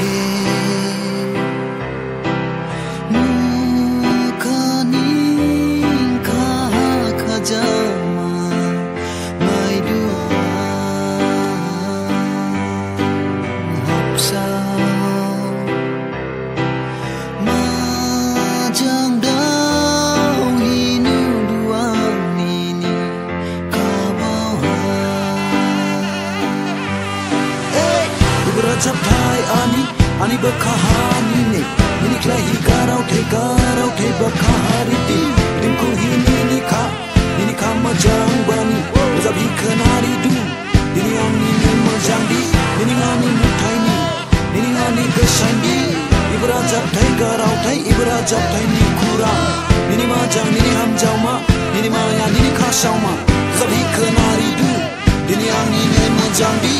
Capai ani berkahani ni ini kelahi garau te berkahari di ringku ini ka majang bani zabi kenari du ini angin majang di ini ngani mutai ni ini ngani kesandi ibrajab thai garau thai ibrajab thai ni kurang ini majang ini hamjau ma ini maya ini kasau ma zabi kenari du ini angin majang di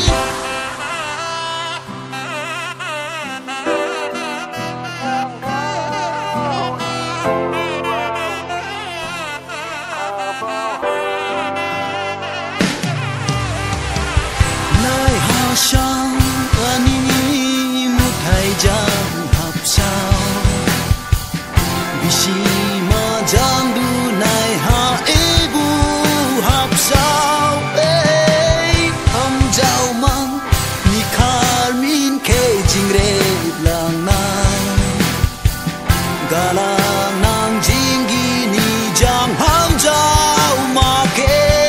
Sang ani mutai jang hapsau bisi ma jang du nai ha ebu hapsau ham jau mang ni khar min ke jingre lang nang galang nang jinggi ni jang ham jau ma ke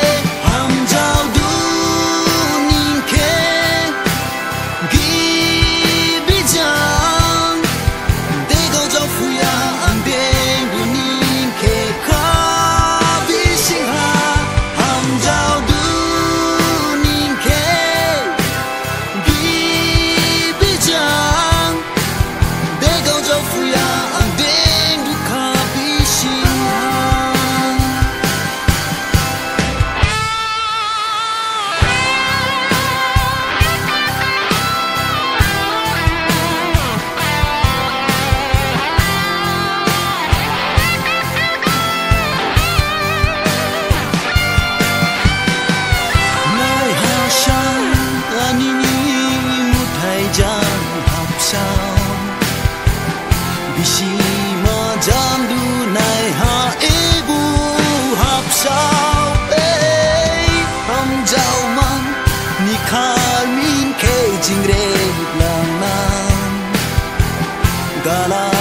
bisi ma jang du nai ha ebu hapsau ham jau man ni khar min ke jingre lang nan gala